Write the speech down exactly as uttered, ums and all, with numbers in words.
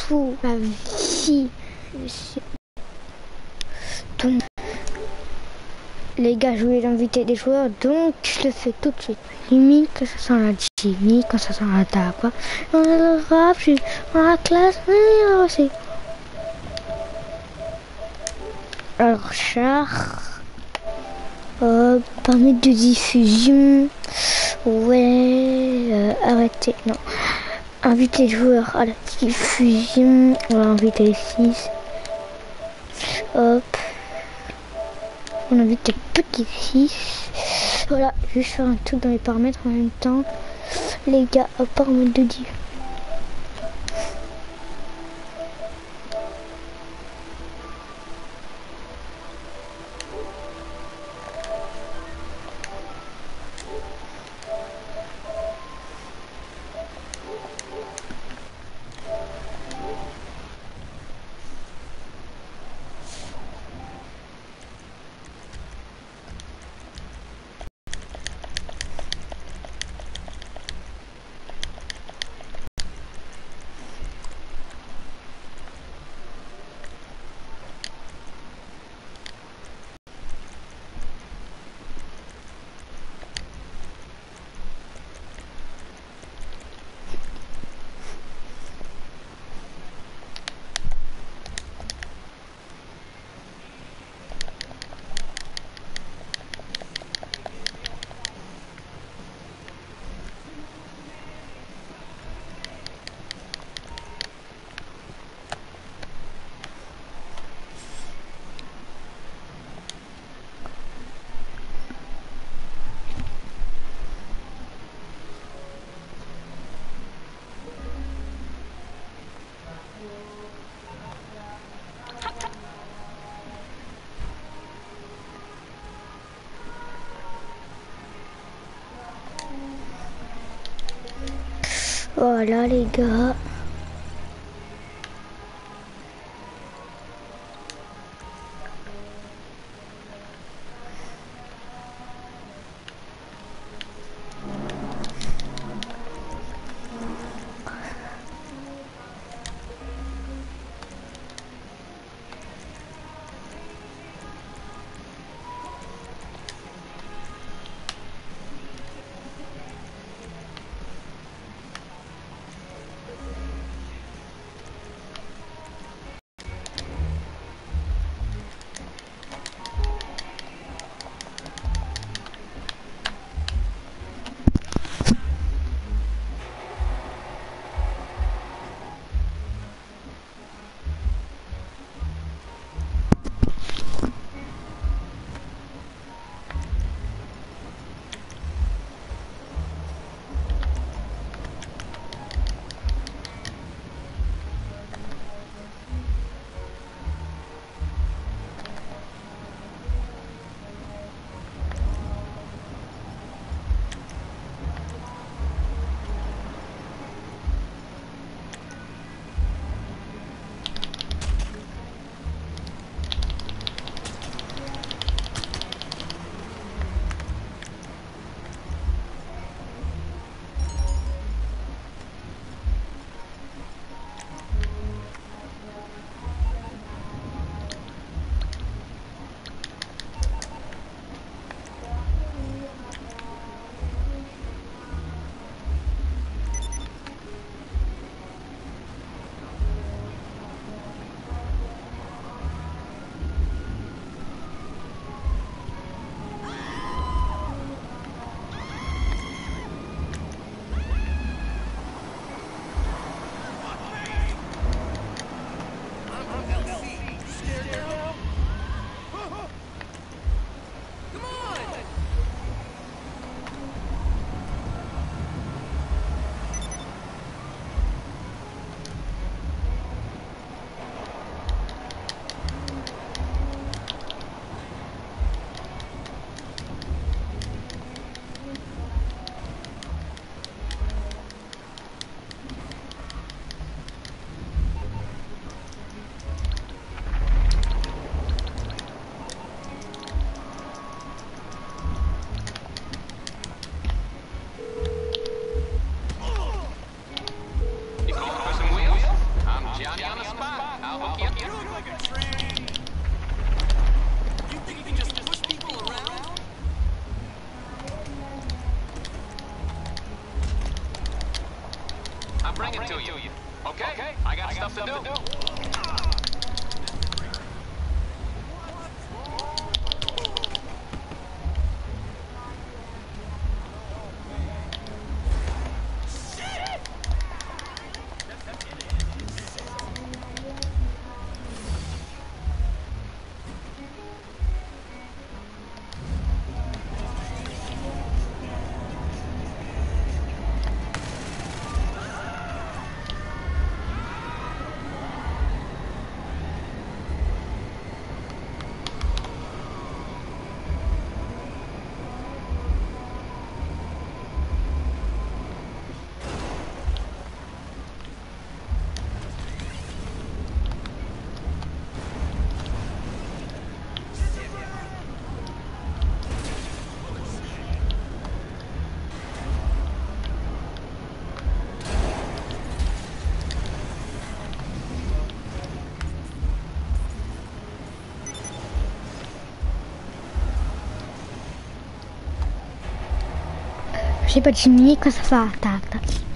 tout ma vie. Donc, les gars, je voulais inviter des joueurs, donc je le fais tout de suite. Limite, quand ça sent la Jimmy, quand ça sent la Dagua, on a le rap, je suis dans la classe, mais aussi. Alors, char, euh, paramètres de diffusion, ouais, euh, arrêtez, non. Inviter les joueurs à la diffusion, on va inviter les six. Hop. On invite les petits six. Voilà, je vais faire un truc dans les paramètres en même temps. Les gars, à paramètres de diff. Voilà les gars. Okay, okay. I got I stuff, got stuff to do. To do. J'ai pas diminué quand ça va. Tac, tac.